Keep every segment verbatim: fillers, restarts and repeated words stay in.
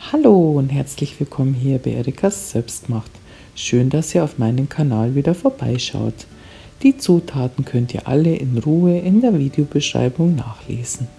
Hallo und herzlich willkommen hier bei Erikas Selbstmacht. Schön, dass ihr auf meinem Kanal wieder vorbeischaut. Die Zutaten könnt ihr alle in Ruhe in der Videobeschreibung nachlesen.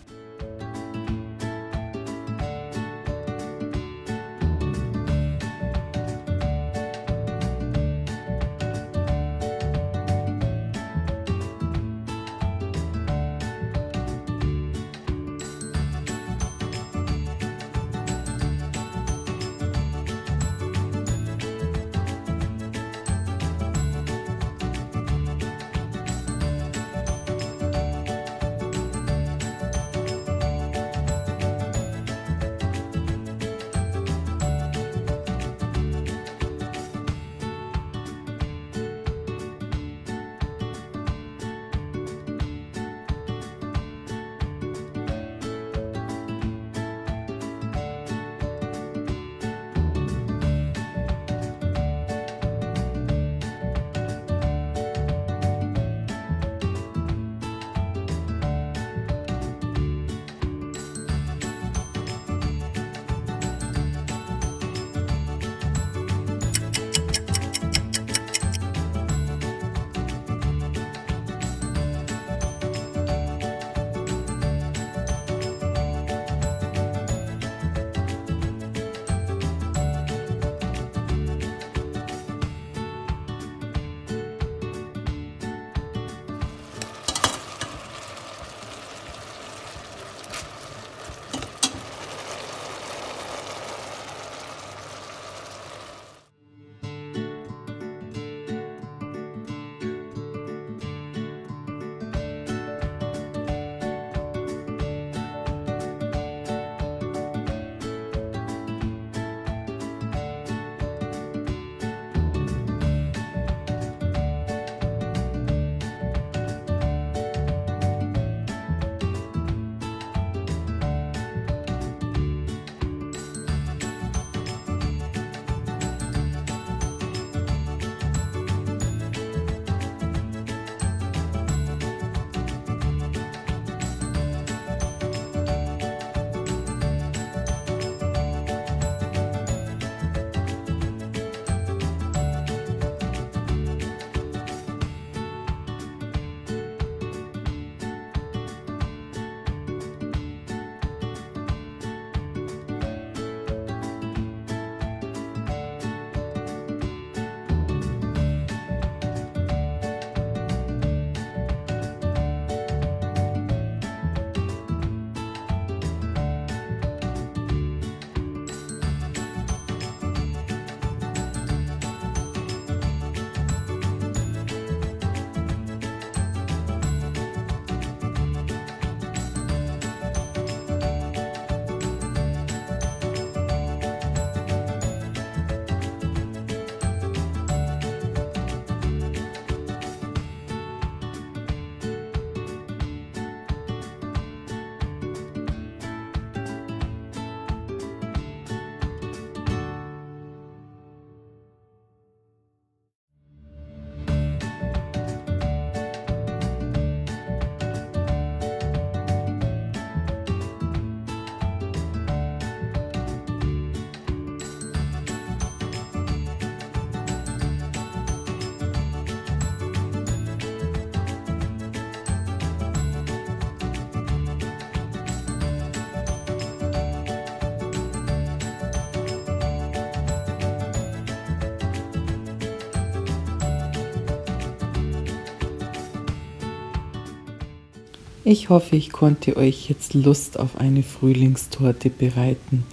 Ich hoffe, ich konnte euch jetzt Lust auf eine Frühlingstorte bereiten.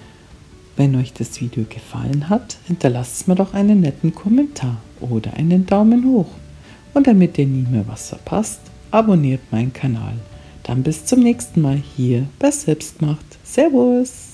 Wenn euch das Video gefallen hat, hinterlasst mir doch einen netten Kommentar oder einen Daumen hoch. Und damit ihr nie mehr was verpasst, abonniert meinen Kanal. Dann bis zum nächsten Mal hier bei Selbstmacht. Servus!